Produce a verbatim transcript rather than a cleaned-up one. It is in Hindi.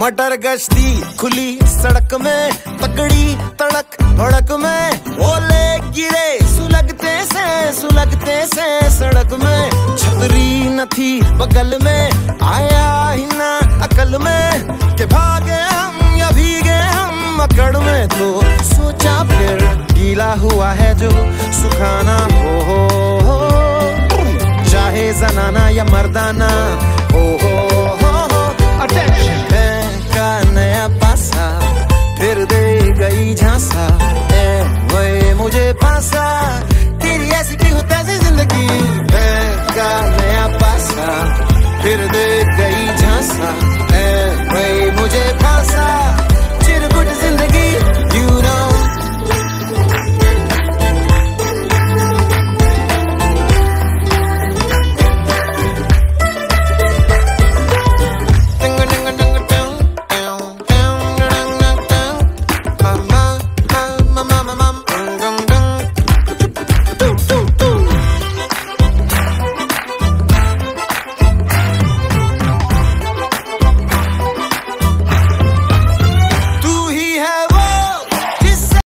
मटर गश्ती खुली सड़क में, तगड़ी तड़क भड़क में, ओले गिरे सुलगते से सुलगते से सड़क में। छतरी न थी बगल में, आया ही ना अकल में कि भागे हम या भीगे हम मकड़ में। तो सोचा फिर गीला हुआ है जो सुखाना हो, हो, हो चाहे जनाना या मर्दाना हो, हो, हो, हो। Attention!